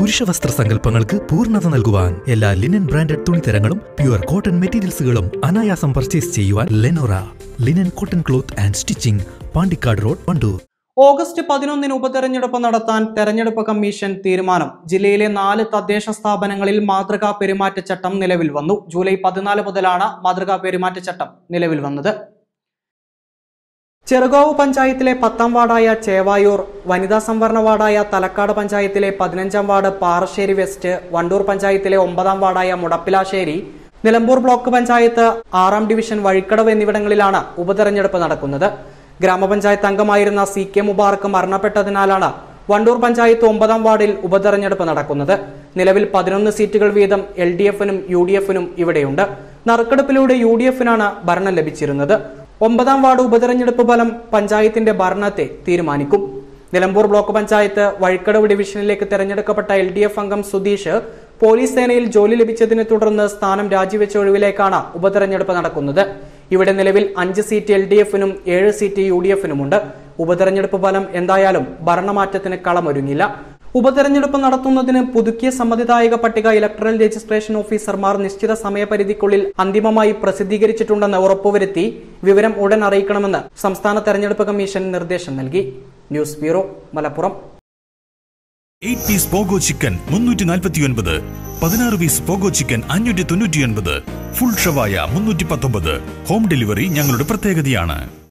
പുരുഷവസ്ത്ര സങ്കല്പങ്ങൾക്ക് പൂർണ്ണത നൽകുവാൻ എല്ലാ ലിനൻ ബ്രാൻഡഡ് തുണിത്തരങ്ങളും പ്യുവർ കോട്ടൺ മെറ്റീരിയൽസുകളും അനായാസം പർച്ചേസ് ചെയ്യുവാൻ Lenora linen cotton cloth and stitching, Pandikkad road, Wandoor. August 11 ഉപതെരഞ്ഞെടുപ്പ് നടത്താൻ തെരഞ്ഞെടുപ്പ് കമ്മീഷൻ തീരുമാനം. ജില്ലയിലെ 4 തദ്ദേശ സ്ഥാപനങ്ങളിൽ മാതൃകാ പെരുമാറ്റച്ചട്ടം നിലവിൽ വന്നു. ജൂലൈ 14 മുതലാണ് മാതൃകാ പെരുമാറ്റച്ചട്ടം നിലവിൽ വന്നത്. ചെറുകാവ് പഞ്ചായത്തിലെ 10ാം വാർഡായ ചേവായൂർ, വനിതാ സംവരണ വാർഡായ തലക്കാട് പഞ്ചായത്തിലെ 15ാം വാർഡ് പാറശ്ശേരി വെസ്റ്റ്, വണ്ടൂർ പഞ്ചായത്തിലെ 9ാം വാർഡായ മുടപ്പിലാശ്ശേരി, നിലമ്പൂർ ബ്ലോക്ക് പഞ്ചായത്ത് 6ാം ഡിവിഷൻ വഴിക്കടവ് എന്നിവിടങ്ങളിലാണ് ഉപതെരഞ്ഞെടുപ്പ് നടക്കുന്നത്. ഗ്രാമപഞ്ചായത്ത് അംഗമായിരുന്ന CK മുബാറക്ക് മരണപ്പെട്ടതിനാലാണ് വണ്ടൂർ പഞ്ചായത്ത് 9ാം വാർഡിൽ ഉപതെരഞ്ഞെടുപ്പ് നടക്കുന്നത്. നിലവിൽ 11 സീറ്റുകൾ വീതം LDF-നും UDF-നും ഇവിടെയുണ്ട്. നറുക്കെടുപ്പിലൂടെ UDF-നാണ് ഭരണം ലഭിച്ചിരുന്നത്. 9ാം വാർഡ് ഉപതെരഞ്ഞെടുപ്പ് ഫലം പഞ്ചായത്തിന്റെ ഭരണത്തെ തീരുമാനിക്കും. നിലമ്പൂർ ബ്ലോക്ക് പഞ്ചായത്ത് വഴിക്കടവ് ഡിവിഷനിലേക്ക് തെരഞ്ഞെടുക്കപ്പെട്ട LDF അംഗം സുധീഷ് പോലീസ് സേനയിൽ ജോലി ലഭിച്ചതിനെ തുടർന്ന് സ്ഥാനം രാജിവെച്ച ഒഴിവിലേക്കാണ് ഉപതെരഞ്ഞെടുപ്പ് നടക്കുന്നത്. ഇവിടെ നിലവിൽ 5 സീറ്റ് LDF-നും 7 സീറ്റ് UDF-നുമുണ്ട്. ഉപതെരഞ്ഞെടുപ്പ് ഫലം എന്തായാലും ഭരണമാറ്റത്തിന് കളമൊരുങ്ങില്ല. ഉപതെരഞ്ഞെടുപ്പ് നടത്തുന്നതിന് പുതുക്കിയ സമ്മതിദായക പട്ടിക ഇലക്ടറൽ രജിസ്ട്രേഷൻ ഓഫീസർമാർ നിശ്ചിത സമയപരിധിക്കുള്ളിൽ അന്തിമമായി പ്രസിദ്ധീകരിച്ചിട്ടുണ്ടെന്ന് ഉറപ്പുവരുത്തി വിവരം ഉടൻ അറിയിക്കണമെന്ന് സംസ്ഥാന തെരഞ്ഞെടുപ്പ് കമ്മീഷൻ നിർദ്ദേശം നൽകി. News bureau, Malappuram. 8 പീസ് പോഗോ ചിക്കൻ 349, 16 പീസ് പോഗോ ചിക്കൻ 599, ഫുൾ ഷവായ 319. ഹോം ഡെലിവറി ഞങ്ങളുടെ പ്രത്യേകതയാണ്.